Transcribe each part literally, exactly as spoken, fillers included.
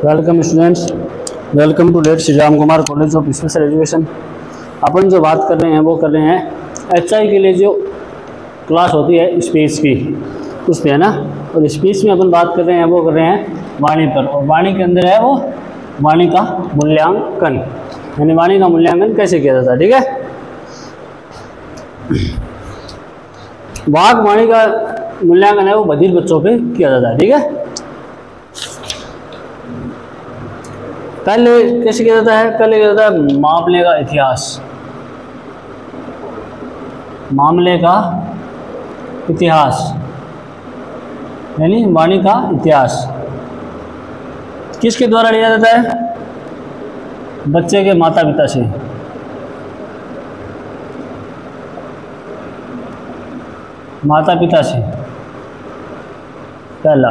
Welcome students, welcome to late Shri Ram Kumar college of special education. अपन जो बात कर रहे हैं वो कर रहे हैं एच आई के लिए जो क्लास होती है स्पीच की, उस पर है ना। और स्पीच में अपन बात कर रहे हैं वो कर रहे हैं वाणी पर, और वाणी के अंदर है वो वाणी का मूल्यांकन, यानी वाणी का मूल्यांकन कैसे किया जाता है। ठीक है, वाक वाणी का मूल्यांकन है वो बधिर बच्चों पे किया जाता है। ठीक है, पहले कैसे किया जाता है? पहले किया जाता है मामले का इतिहास, मामले का इतिहास यानी वाणी का इतिहास किसके द्वारा लिया जाता है? बच्चे के माता पिता से। माता पिता से पहला।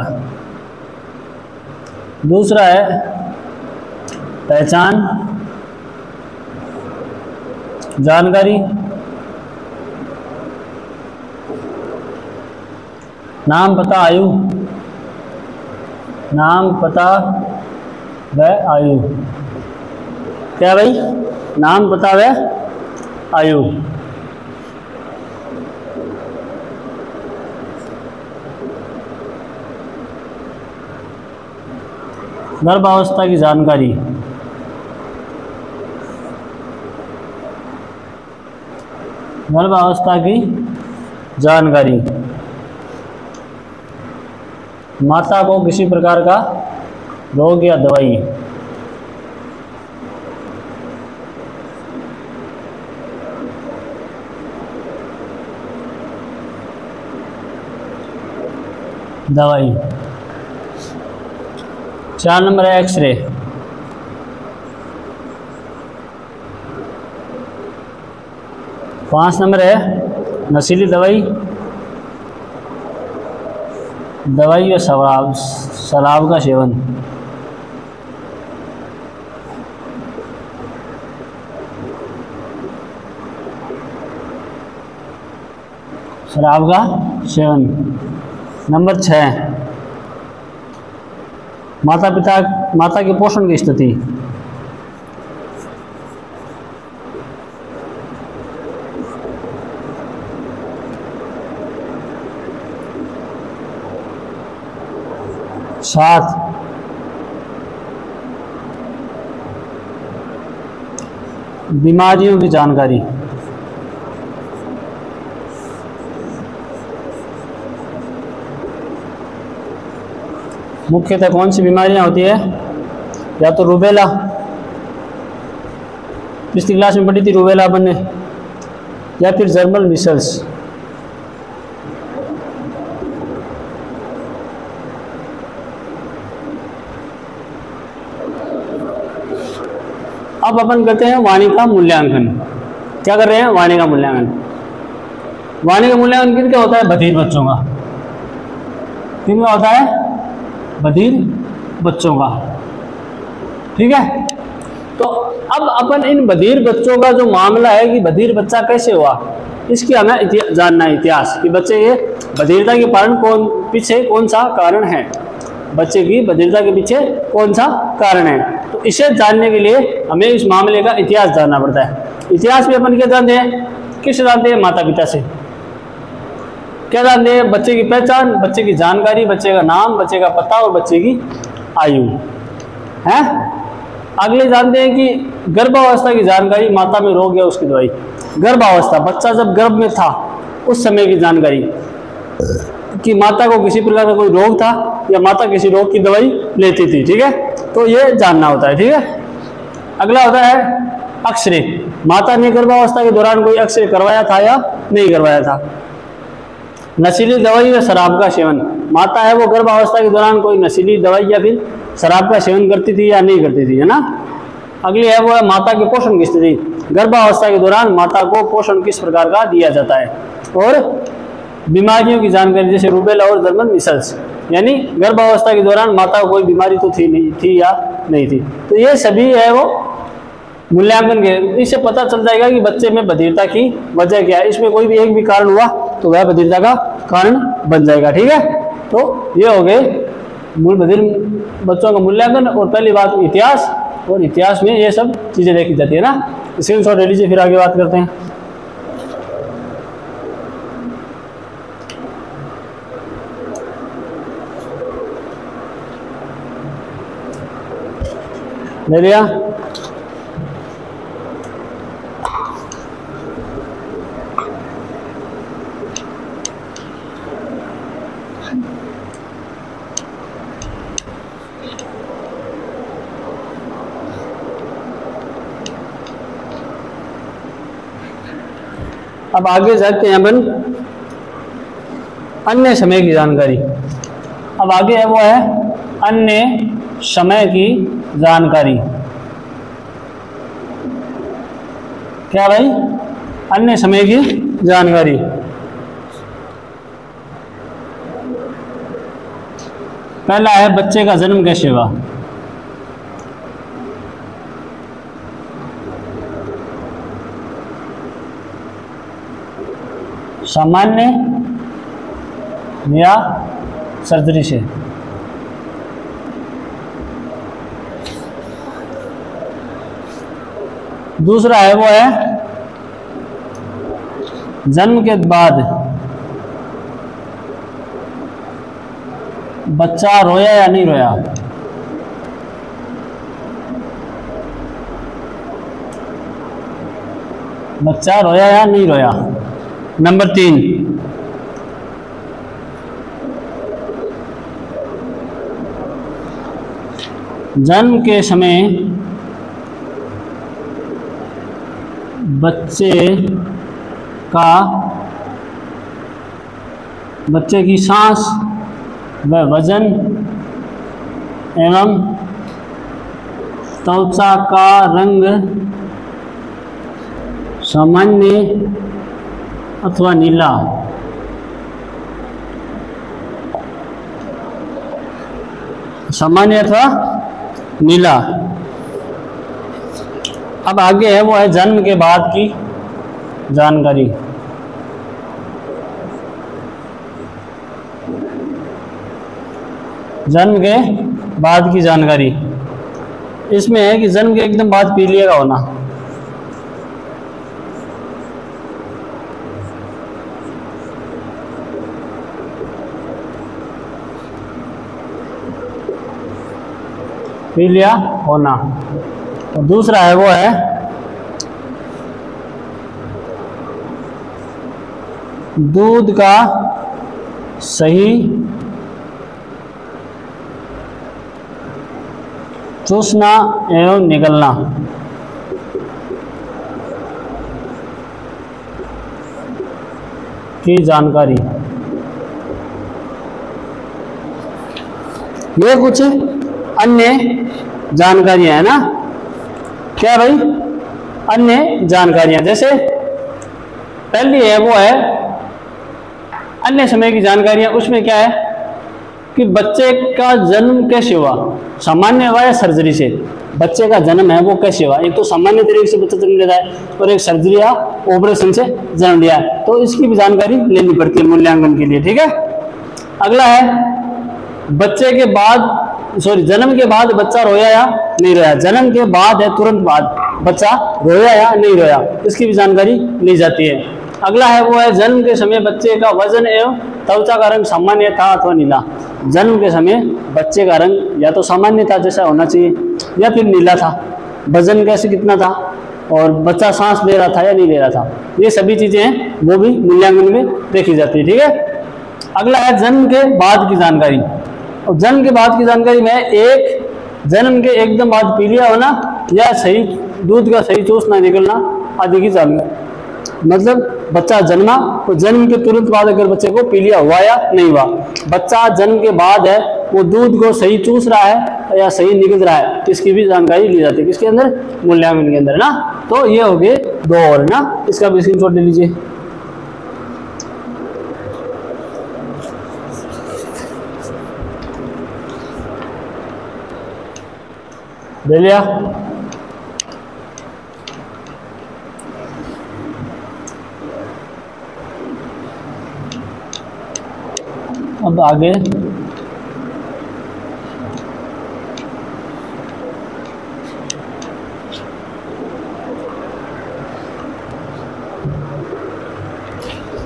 दूसरा है पहचान, जानकारी, नाम पता आयु, नाम पता व आयु। क्या भाई? नाम पता व आयु। गर्भावस्था की जानकारी, गर्भावस्था की जानकारी, माता को किसी प्रकार का रोग या दवाई, दवाई। चार नंबर है एक्सरे, पाँच नंबर है नशीली दवाई, दवाई या शराब, शराब का सेवन। शराब का सेवन। नंबर छः माता पिता माता के पोषण की स्थिति, सात बीमारियों की जानकारी, मुख्यतः कौन सी बीमारियां होती है? या तो रूबेला, पिछली क्लास में पढ़ी थी रूबेला अपन ने, या फिर जर्मल मिसल्स। अब अपन करते हैं वाणी का मूल्यांकन। क्या कर रहे हैं? वाणी का मूल्यांकन। वाणी का मूल्यांकन किनका होता है? बधिर बच्चों का। किनका होता है? बधिर बच्चों का। ठीक है, तो अब अपन इन बधिर बच्चों का जो मामला है कि बधिर बच्चा कैसे हुआ, इसकी हमें जानना है इतिहास कि बच्चे ये बधिरता के कारण कौन पीछे कौन सा कारण है, बच्चे की बधिरता के पीछे कौन सा कारण है। तो इसे जानने के लिए हमें इस मामले का इतिहास जानना पड़ता है। इतिहास में अपन क्या जानते हैं? किससे जानते हैं? माता पिता से। क्या जानते हैं? बच्चे की पहचान, बच्चे की जानकारी, बच्चे का नाम, बच्चे का पता और बच्चे की आयु है। अगले जानते हैं कि गर्भावस्था की जानकारी, माता में रोग या उसकी दवाई। गर्भावस्था, बच्चा जब गर्भ में था उस समय की जानकारी कि माता को किसी प्रकार का कोई रोग था या माता किसी रोग की दवाई लेती थी। ठीक है, तो ये जानना होता है। ठीक है, अगला होता है एक्सरे। माता ने गर्भावस्था के दौरान कोई एक्सरे करवाया था या नहीं करवाया था। नशीली दवाई या शराब का सेवन, माता है वो गर्भावस्था के दौरान कोई नशीली दवाई या फिर शराब का सेवन करती थी या नहीं करती थी, है ना। अगली है वो है माता के पोषण की स्थिति। गर्भावस्था के दौरान माता को पोषण किस प्रकार का दिया जाता है। और बीमारियों की जानकारी जैसे रूबेला और जर्मन मिसल्स, यानी गर्भावस्था के दौरान माता को कोई बीमारी तो थी नहीं थी या नहीं थी। तो ये सभी है वो मूल्यांकन के, इससे पता चल जाएगा कि बच्चे में बधिरता की वजह क्या है। इसमें कोई भी एक भी कारण हुआ तो वह बधिरता का कारण बन जाएगा। ठीक है, तो ये हो गए मूल बधिर बच्चों का मूल्यांकन और पहली बात इतिहास, और इतिहास में ये सब चीज़ें देखी जाती है ना। स्क्रीनशॉट ले लीजिए, फिर आगे बात करते हैं। ले लिया? अब आगे जाते हैं अपन अन्य समय की जानकारी। अब आगे है वो है अन्य समय की जानकारी। क्या भाई? अन्य समय की जानकारी। पहला है बच्चे का जन्म कैसे हुआ। सामान्य या सर्जरी से। दूसरा है वो है जन्म के बाद बच्चा रोया या नहीं रोया। बच्चा रोया या नहीं रोया। नंबर तीन, जन्म के समय बच्चे का बच्चे की सांस व वजन एवं त्वचा का रंग सामान्य अथवा नीला। सामान्य अथवा नीला। अब आगे है वो है जन्म के बाद की जानकारी। जन्म के बाद की जानकारी इसमें है कि जन्म के एकदम बाद पीलिया का होना। पीलिया होना। और दूसरा है वो है दूध का सही चूसना एवं निगलना। की जानकारी। ये कुछ अन्य जानकारियां है ना। क्या भाई? अन्य जानकारियां। जैसे पहली है वो है अन्य समय की जानकारियां। उसमें क्या है कि बच्चे का जन्म कैसे हुआ, सामान्य हुआ या सर्जरी से। बच्चे का जन्म है वो कैसे हुआ। एक तो सामान्य तरीके से बच्चा जन्म लेता है और एक सर्जरी या ऑपरेशन से जन्म लिया है, तो इसकी भी जानकारी लेनी पड़ती है मूल्यांकन के लिए। ठीक है। अगला है बच्चे के बाद सॉरी जन्म के बाद बच्चा रोया या नहीं रोया। जन्म के बाद है तुरंत बाद बच्चा रोया या नहीं रोया, इसकी भी जानकारी ली जाती है। अगला है वो है जन्म के समय बच्चे का वजन एवं त्वचा का रंग सामान्य था अथवा नीला। जन्म के समय बच्चे का रंग या तो सामान्य था जैसा होना चाहिए या फिर नीला था। वजन कैसे कितना था और बच्चा सांस ले रहा था या नहीं ले रहा था, ये सभी चीजें हैं वो भी मूल्यांकन में देखी जाती है। ठीक है। अगला है जन्म के बाद की जानकारी। और जन्म के बाद की जानकारी में एक जन्म के एकदम बाद पीलिया होना या सही दूध का सही चूसना निकलना आदि की जानकारी। मतलब बच्चा जन्मा तो जन्म के तुरंत बाद अगर बच्चे को पीलिया हुआ या नहीं हुआ। बच्चा जन्म के बाद है वो दूध को सही चूस रहा है या सही निकल रहा है, इसकी भी जानकारी ली जाती है। किसके अंदर? मूल्यांकन के अंदर ना। तो ये हो गए दो और ना, इसका भी स्क्रीनशॉट ले लीजिए। ले लिया? अब आगे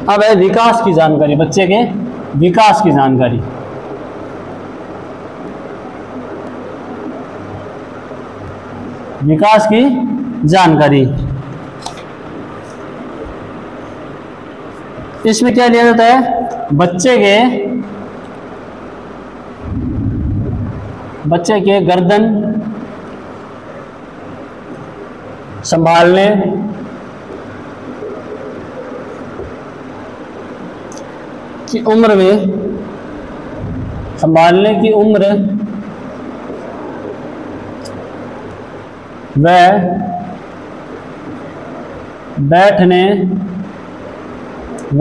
अब है विकास की जानकारी, बच्चे के विकास की जानकारी। विकास की जानकारी इसमें क्या लिया जाता है? बच्चे के बच्चे के गर्दन संभालने, की उम्र में, संभालने की उम्र व बैठने व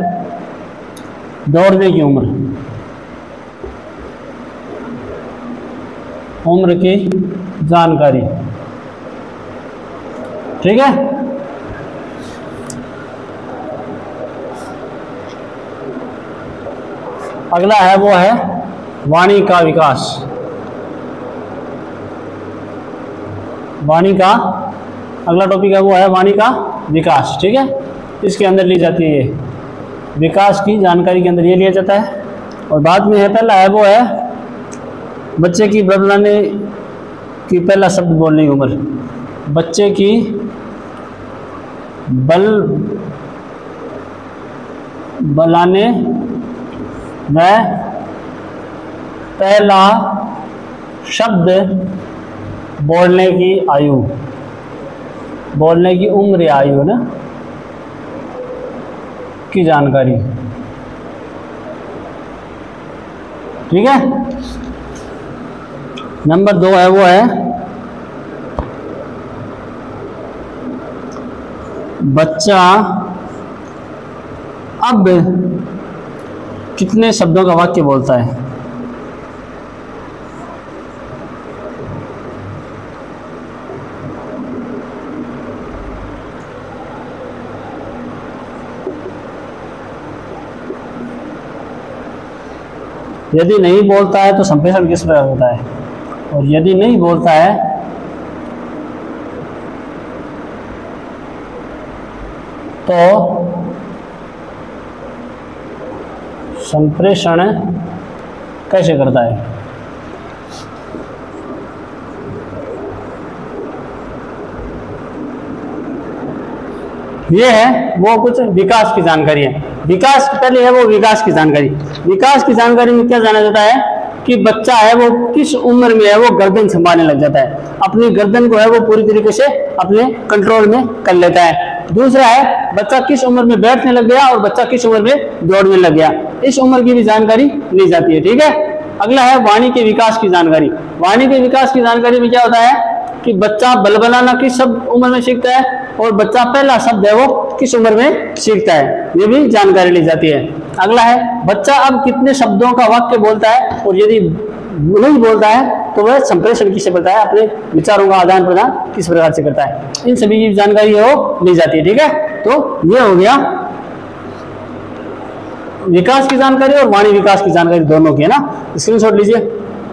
दौड़ने की उम्र, उम्र की जानकारी। ठीक है। अगला है वो है वाणी का विकास। वाणी का अगला टॉपिक है वो है वाणी का विकास। ठीक है। इसके अंदर ली जाती है ये विकास की जानकारी के अंदर ये लिया जाता है। और बाद में है पहला है वो है बच्चे की बदलाने की पहला शब्द बोलने की उम्र। बच्चे की बल बलाने व पहला शब्द बोलने की आयु, बोलने की उम्र या आयु ना की जानकारी। ठीक है। नंबर दो है वो है बच्चा अब कितने शब्दों का वाक्य बोलता है। यदि नहीं बोलता है तो संप्रेषण किस प्रकार होता है, और यदि नहीं बोलता है तो संप्रेषण कैसे करता है। ये है वो कुछ विकास की जानकारी है। विकास पहले है वो विकास की जानकारी। विकास की जानकारी में क्या जाना जाता है कि बच्चा है वो किस उम्र में है वो गर्दन संभालने लग जाता है, अपनी गर्दन को है वो पूरी तरीके से अपने कंट्रोल में कर लेता है। दूसरा है बच्चा किस उम्र में बैठने लग गया और बच्चा किस उम्र में दौड़ने लग गया, इस उम्र की भी जानकारी ली जाती है। ठीक है। अगला है वाणी के विकास की जानकारी। वाणी के विकास की जानकारी में क्या होता है कि बच्चा बलबलाना किस सब उम्र में सीखता है और बच्चा पहला शब्द है वो किस उम्र में सीखता है, ये भी जानकारी ली जाती है। अगला है बच्चा अब कितने शब्दों का वाक्य बोलता है, और यदि नहीं बोलता है तो वह संप्रेषण किससे करता है, अपने विचारों का आदान प्रदान किस प्रकार से करता है। इन सभी की जानकारी है वो ली जाती है। ठीक है। तो ये हो गया विकास की जानकारी और वाणी विकास की जानकारी दोनों की है ना। स्क्रीनशॉट लीजिए।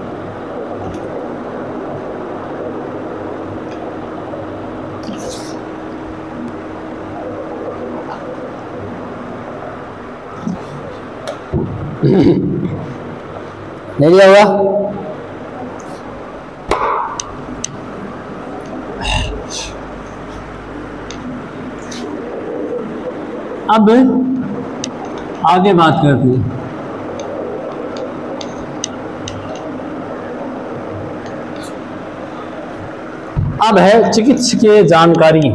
ले लिया हुआ। अब आगे बात करते हैं। अब है चिकित्सकीय जानकारी।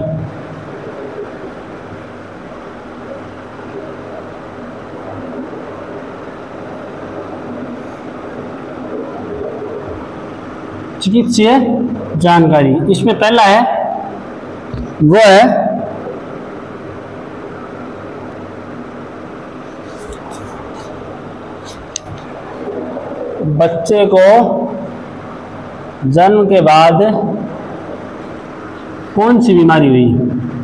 चिकित्सीय जानकारी इसमें पहला है वो है बच्चे को जन्म के बाद कौन सी बीमारी हुई,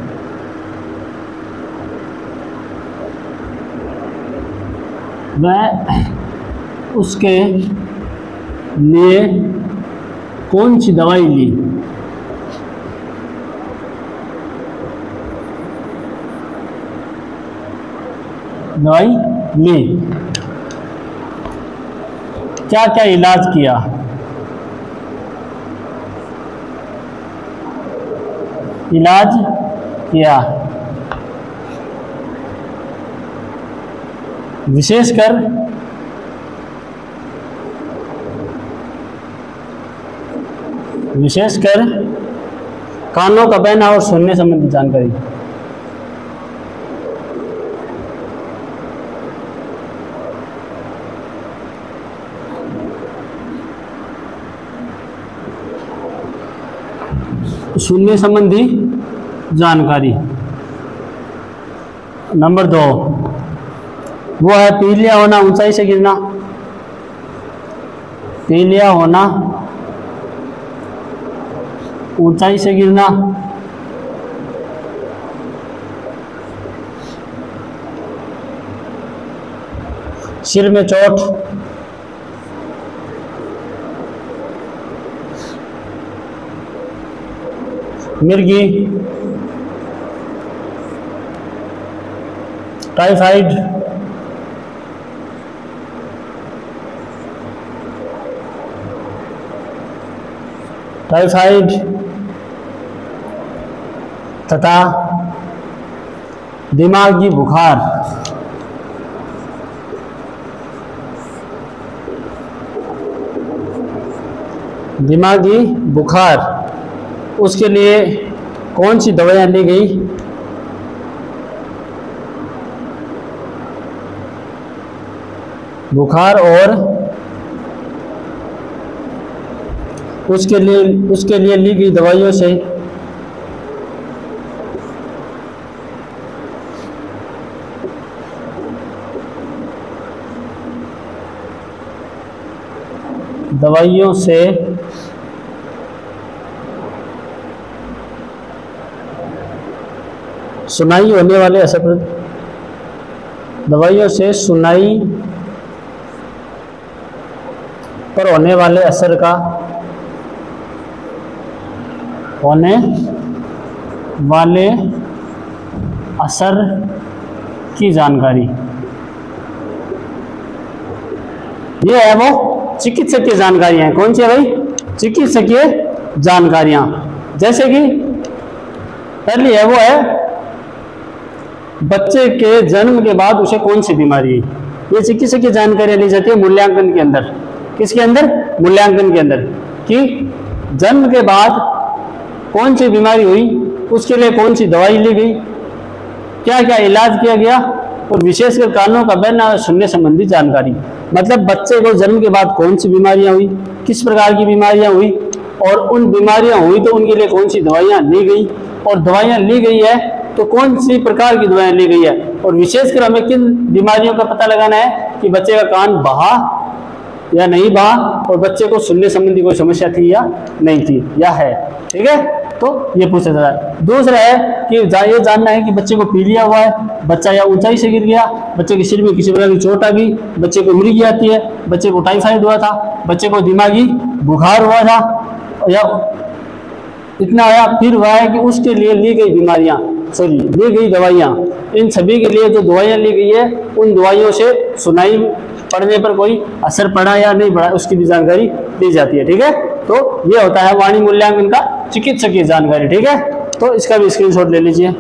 वह उसके लिए कौन सी दवाई ली, दवाई ली, क्या क्या इलाज किया, इलाज किया, विशेषकर विशेषकर कानों का बहना और सुनने संबंधी जानकारी। सुनने संबंधी जानकारी। नंबर दो वो है पीलिया होना, ऊंचाई से गिरना, पीलिया होना, ऊंचाई से गिरना, सिर में चोट, मिर्गी, टाइफाइड, टाइफाइड तथा दिमागी बुखार। दिमागी बुखार, उसके लिए कौन सी दवाइयाँ ली गई? बुखार और उसके लिए उसके लिए ली गई दवाइयों से दवाइयों से सुनाई होने वाले असर पर दवाइयों से सुनाई पर होने वाले असर का होने वाले असर की जानकारी। ये है वो चिकित्सकीय जानकारियां। कौन सी है भाई? चिकित्सकीय जानकारियां। जैसे कि पहली है वो है बच्चे के जन्म के बाद उसे कौन सी बीमारी है। ये चिकित्सकीय जानकारियां ली जाती है मूल्यांकन के अंदर। किसके अंदर? मूल्यांकन के अंदर। कि जन्म के बाद कौन सी बीमारी हुई, उसके लिए कौन सी दवाई ली गई, क्या क्या इलाज किया गया, और विशेषकर कानों का बहना और सुनने संबंधी जानकारी। मतलब बच्चे को जन्म के बाद कौन सी बीमारियां हुई, किस प्रकार की बीमारियां हुई, और उन बीमारियां हुई तो उनके लिए कौन सी दवाइयां ली गई, और दवाइयां ली गई है तो कौन सी प्रकार की दवाइयां ली गई है, और विशेषकर हमें किन बीमारियों का पता लगाना है कि बच्चे का कान बहा या नहीं बहा, और बच्चे को सुनने संबंधी कोई समस्या थी या नहीं थी या है। ठीक है, तो ये पूछा जाता है। दूसरा है कि ये जानना है कि बच्चे को पीलिया हुआ है, बच्चा या ऊंचाई से गिर गया, बच्चे के सिर में किसी प्रकार की चोट आ गई, बच्चे को मिर्गी आती है, बच्चे को टाइफाइड हुआ था, बच्चे को दिमागी बुखार हुआ था, या इतना आया फिर हुआ है कि उसके लिए ली गई बीमारियां सॉरी ली गई दवाइयां। इन सभी के लिए जो दवाइयां ली गई है उन दवाइयों से सुनाई पड़ने पर कोई असर पड़ा या नहीं पड़ा उसकी भी जानकारी दी जाती है। ठीक है, तो ये होता है वाणी मूल्यांकन का चिकित्सकीय जानकारी। ठीक है, तो इसका भी स्क्रीनशॉट ले लीजिए।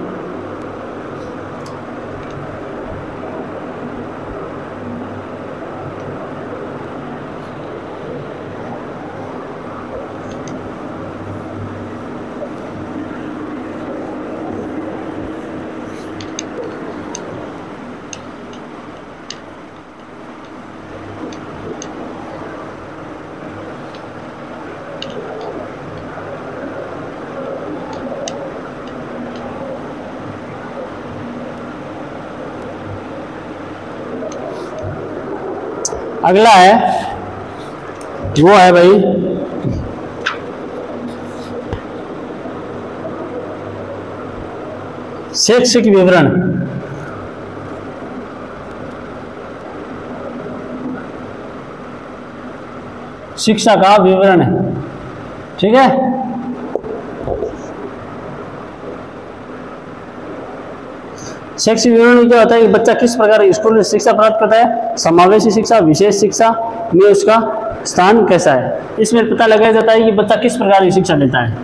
अगला है वो है भाई शैक्षिक विवरण। शिक्षा का विवरण है। ठीक है, शैक्षिक विवरण में क्या होता है कि बच्चा किस प्रकार की स्कूल में शिक्षा प्राप्त करता है, समावेशी शिक्षा, विशेष शिक्षा में उसका स्थान कैसा है। इसमें पता लगाया जाता है कि बच्चा किस प्रकार की शिक्षा लेता है।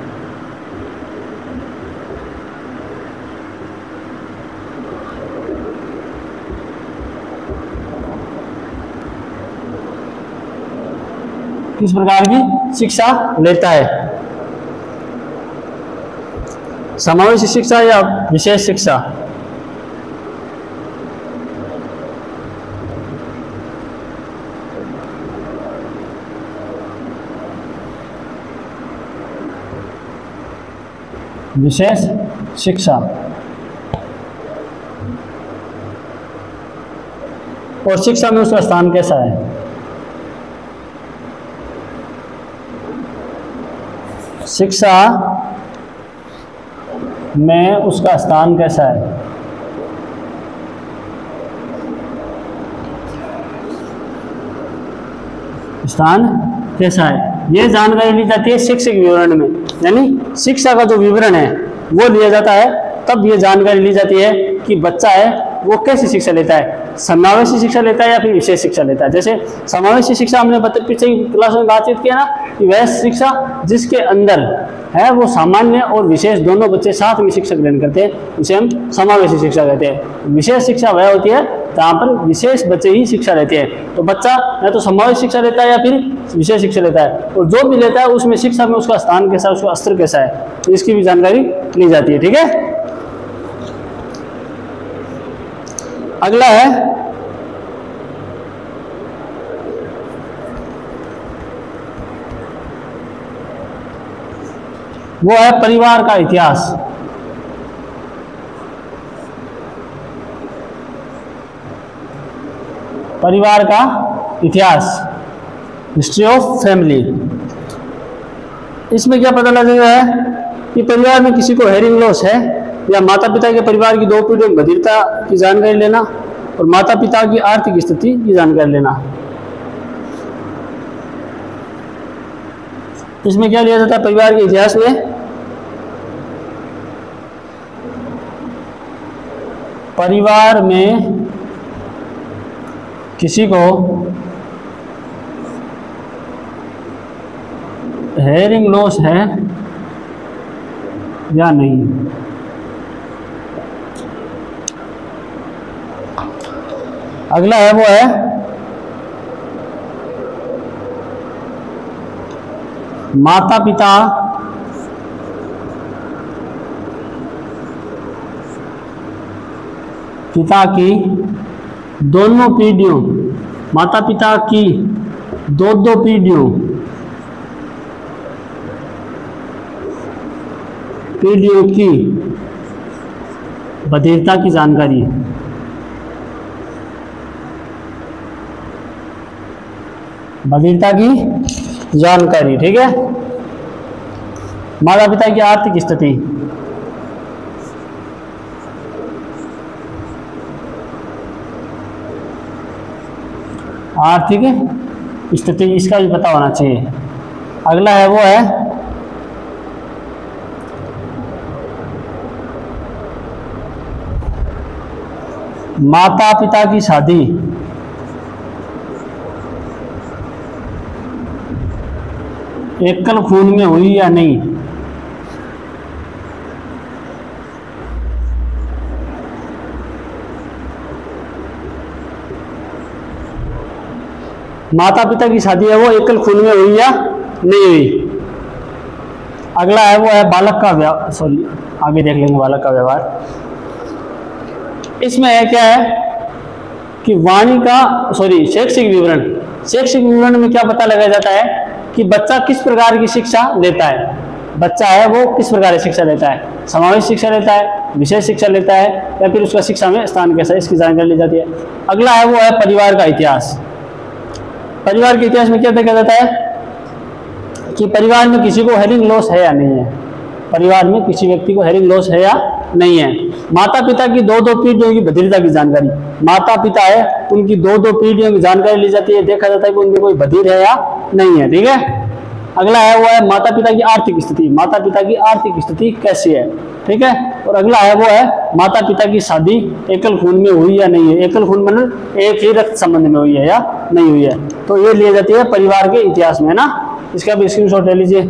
किस प्रकार की शिक्षा लेता है, समावेशी शिक्षा या विशेष शिक्षा। विशेष शिक्षा। और शिक्षा में उसका स्थान कैसा है, शिक्षा में उसका स्थान कैसा है। स्थान कैसा है, यह जानकारी ली जाती है शैक्षिक विवरण में, यानी शिक्षा का जो विवरण है वो लिया जाता है, तब ये जानकारी ली जाती है कि बच्चा है वो कैसी शिक्षा लेता है, समावेशी शिक्षा लेता है या फिर विशेष शिक्षा लेता है। जैसे समावेशी शिक्षा हमने पिछले क्लास में बातचीत किया ना कि वह शिक्षा जिसके अंदर है वो सामान्य और विशेष दोनों बच्चे साथ में शिक्षा ग्रहण करते हैं, उसे हम समावेशी शिक्षा कहते हैं। विशेष शिक्षा वह होती है जहाँ पर विशेष बच्चे ही शिक्षा लेते हैं। तो बच्चा या तो समावेशी शिक्षा लेता है या फिर विशेष शिक्षा लेता है, और जो भी लेता है उसमें शिक्षा में उसका स्थान कैसा है, उसका स्तर कैसा है, तो इसकी भी जानकारी ली जाती है। ठीक है, अगला है वो है परिवार का इतिहास। परिवार का इतिहास, हिस्ट्री ऑफ फैमिली। इसमें क्या पता लगेगा है कि परिवार में किसी को हेयरिंग लॉस है, या माता पिता के परिवार की दो पीढ़ियों की बधिरता की जानकारी लेना, और माता पिता की आर्थिक स्थिति की जानकारी लेना। इसमें क्या लिया जाता है परिवार के इतिहास में, परिवार में किसी को हेयरिंग लॉस है या नहीं। अगला है वो है माता पिता पिता की दोनों पीढ़ियों, माता पिता की दो दो पीढ़ियों पीढ़ियों की बधिरता की जानकारी। बधिरता की जानकारी, ठीक है। माता पिता की आर्थिक स्थिति, आर्थिक स्थिति इसका भी पता होना चाहिए। अगला है वो है माता पिता की शादी, एकल खून में हुई या नहीं। माता पिता की शादी है वो एकल खून में हुई या नहीं हुई। अगला है वो है बालक का व्यवहार, सॉरी आगे देख लेंगे बालक का व्यवहार। इसमें है क्या है कि वाणी का सॉरी शैक्षिक विवरण, शैक्षिक विवरण में क्या पता लगाया जाता है कि बच्चा किस प्रकार की शिक्षा लेता है। बच्चा है वो किस प्रकार की शिक्षा लेता है, समावेश शिक्षा लेता है, विशेष शिक्षा लेता है, या फिर उसका शिक्षा में स्थान कैसा है, इसकी जानकारी ली जाती है। अगला है वो है परिवार का इतिहास। परिवार के इतिहास में क्या देखा जाता है कि परिवार में किसी को हेयरिंग लॉस है या नहीं है। परिवार में किसी व्यक्ति को हेयरिंग लॉस है या नहीं है। माता पिता की दो दो पीढ़ियों की बधिरता की जानकारी, माता पिता है उनकी दो दो पीढ़ियों की जानकारी ली जाती है, देखा जाता है कि उनमें कोई बधिर है या नहीं है, ठीक है। अगला है वो है माता पिता की आर्थिक स्थिति, माता पिता की आर्थिक स्थिति कैसी है। ठीक है। और अगला है वो है माता पिता की शादी एकल खून में हुई या नहीं है। एकल खून मतलब एक ही रक्त संबंध में हुई है या नहीं हुई है, तो ये ली जाती है परिवार के इतिहास में ना। इसका भी स्क्रीनशॉट ले लीजिए।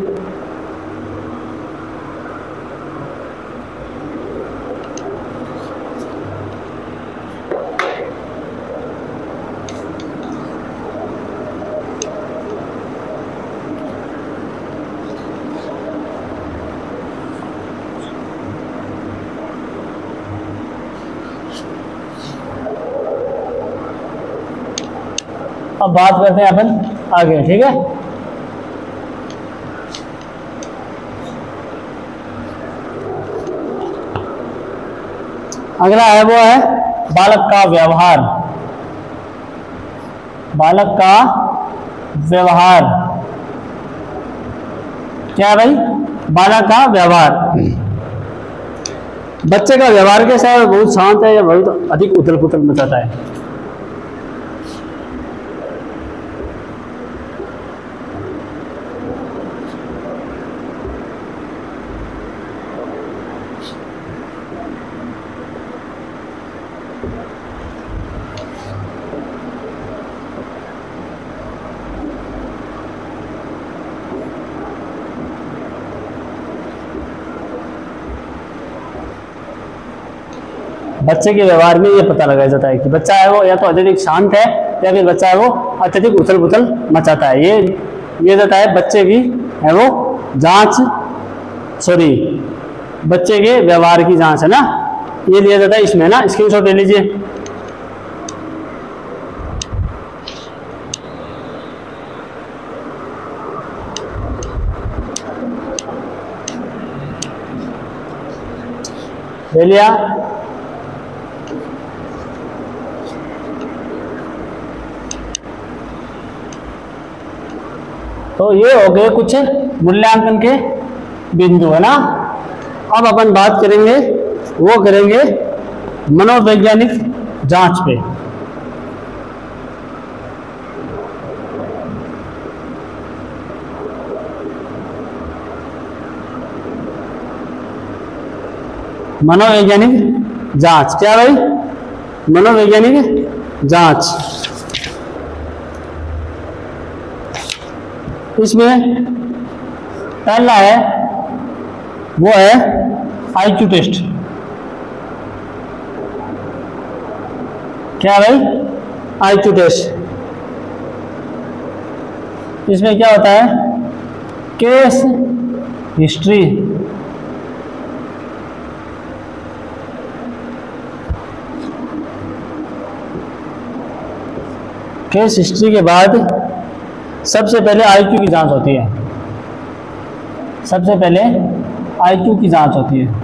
अब बात करते हैं अपन आगे, ठीक है। अगला है वो है बालक का व्यवहार। बालक का व्यवहार क्या है भाई? बालक का व्यवहार। बच्चे का व्यवहार कैसा है? बहुत शांत है या बहुत अधिक उथल पुथल मचाता है? बच्चे के व्यवहार में ये पता लगाया जाता है कि बच्चा है वो या तो अत्यधिक शांत है या फिर बच्चा है वो अत्यधिक उथल पुथल मचाता है। ये ये जाता है बच्चे की है वो जांच, सॉरी बच्चे के व्यवहार की जांच है ना, ये लिया जाता है इसमें ना। स्क्रीनशॉट ले लीजिए। ले लिया। तो ये हो गए कुछ मूल्यांकन के बिंदु है ना। अब अपन बात करेंगे, वो करेंगे मनोवैज्ञानिक जांच पे। मनोवैज्ञानिक जांच क्या भाई? मनोवैज्ञानिक जांच। इसमें पहला है वो है आईक्यू टेस्ट। क्या भाई? IQ test. इसमें क्या होता है? केस हिस्ट्री, केस हिस्ट्री के बाद सबसे पहले आईक्यू की जांच होती है। सबसे पहले आईक्यू की जांच होती है।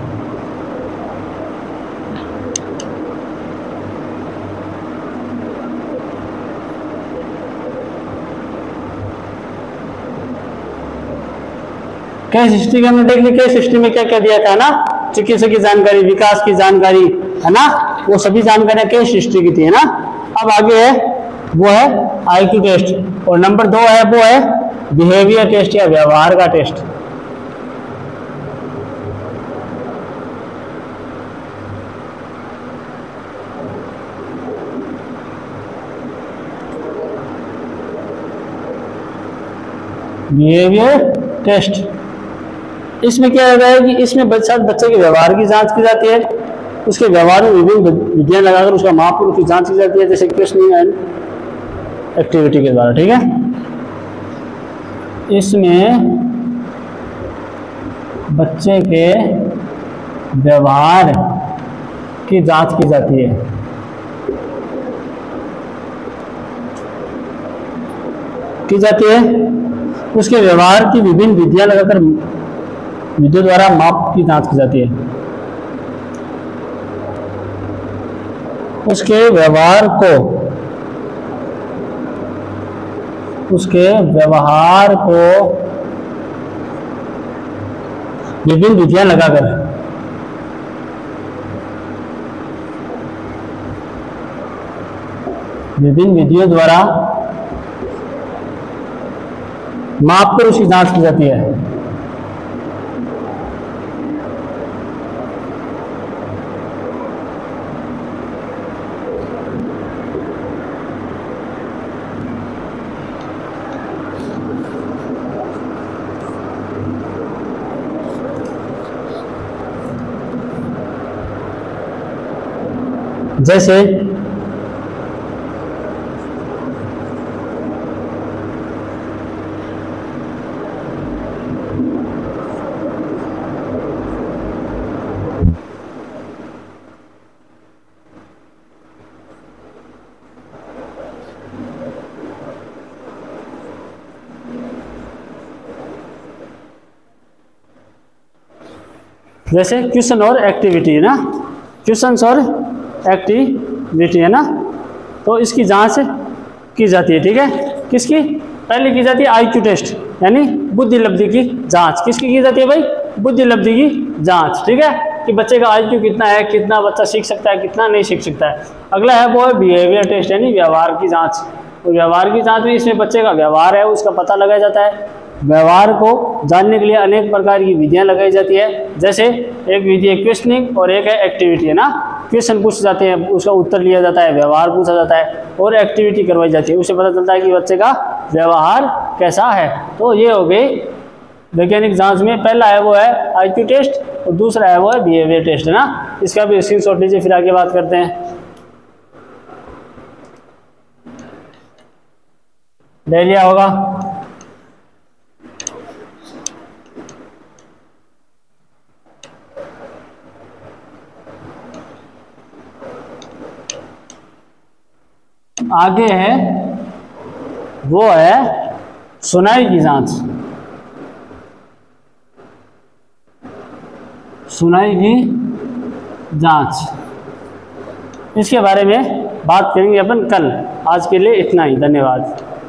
केस हिस्ट्री का हमने देख लिया। केस हिस्ट्री में क्या क्या दिया था ना? चिकित्सा की जानकारी, विकास की जानकारी है ना, वो सभी जानकारियां केस हिस्ट्री की थी है ना। अब आगे है वो है आईक्यू टेस्ट, और नंबर दो है वो है बिहेवियर टेस्ट या व्यवहार का टेस्ट। बिहेवियर टेस्ट, इसमें क्या होता है कि इसमें बच्चा बच्चे के व्यवहार की जांच की जाती है। उसके व्यवहार में विभिन्न विधियां लगाकर उसका माप उसकी जांच की जाती है, जैसे क्वेश्चनिंग एंड एक्टिविटी के द्वारा, ठीक है। इसमें बच्चे के व्यवहार की जांच की जाती है। की जाती है उसके व्यवहार की विभिन्न विधियां लगाकर विधियों द्वारा माप की जांच की जाती है। उसके व्यवहार को उसके व्यवहार को विभिन्न विधियां लगाकर विभिन्न विधियों द्वारा माप कर उसकी जांच की जाती है। जैसे जैसे क्वेश्चन और एक्टिविटी है ना, क्वेश्चंस और एक्टिविटी है ना, तो इसकी जांच की जाती है। ठीक है, किसकी? पहले की जाती है आईक्यू टेस्ट, यानी बुद्धि लब्धि की जांच। किसकी की जाती है भाई? बुद्धि लब्धि की जांच। ठीक है, कि बच्चे का आईक्यू कितना है, कितना बच्चा सीख सकता है, कितना नहीं सीख सकता है। अगला है वो है बिहेवियर टेस्ट, यानी व्यवहार की जांच। तो व्यवहार की जांच में इसमें बच्चे का व्यवहार है उसका पता लगाया जाता है। व्यवहार को जानने के लिए अनेक प्रकार की विधियां लगाई जाती है। जैसे एक विधि है क्वेश्चनिंग और एक है एक्टिविटी, है ना। क्वेश्चन पूछे जाते हैं, उसका उत्तर लिया जाता है, व्यवहार पूछा जाता है, और एक्टिविटी करवाई जाती है, उससे पता चलता है कि बच्चे का व्यवहार कैसा है। तो ये हो गई वैज्ञानिक जांच में। पहला है वो है आईक्यू टेस्ट और दूसरा है वो है बिहेवियर टेस्ट, है ना। इसका भी स्क्रीनशॉट लीजिए, फिर आगे बात करते हैं। ले लिया होगा। आगे है वो है सुनाई की जांच। सुनाई की जांच, इसके बारे में बात करेंगे अपन कल। आज के लिए इतना ही, धन्यवाद।